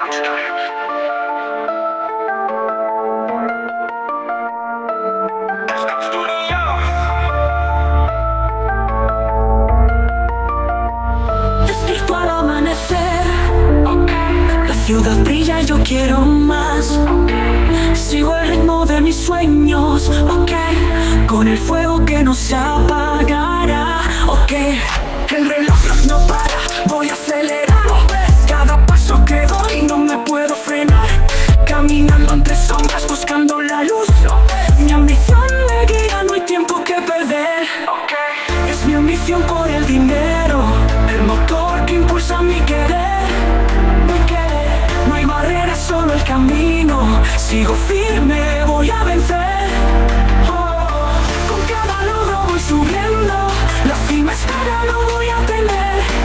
Despierto al amanecer, la ciudad brilla y yo quiero más. Sigo el ritmo de mis sueños, con el fuego que no se apagará, el reloj no para, voy a acelerar. Cada paso que doy no me puedo frenar. Caminando entre sombras buscando la luz. Mi ambición me guía, no hay tiempo que perder. Es mi ambición por el dinero, el motor que impulsa mi querer. No hay barreras, solo el camino. Sigo firme, voy a vencer. Con cada logro voy subiendo. La cima espera, lo voy a tener.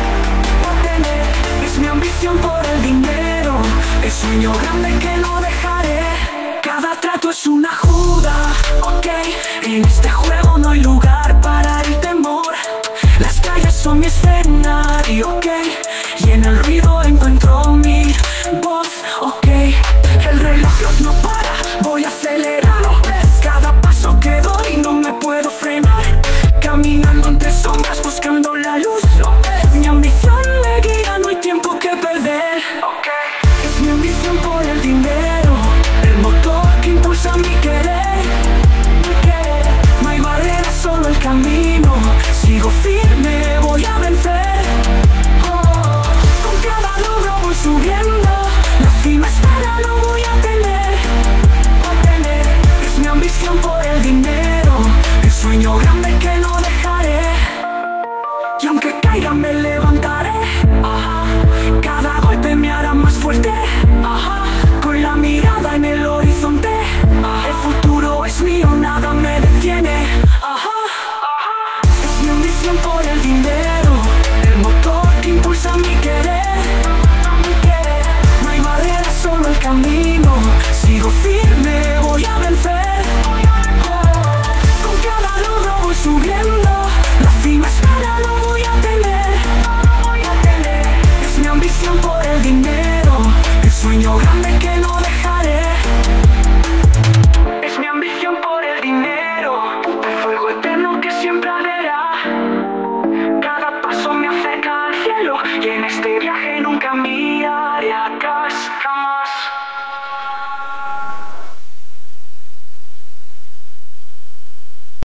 Es mi ambición por el dinero, el sueño grande que no dejaré. Cada trato es una juda, en este juego no hay lugar para el temor. Las calles son mi escenario,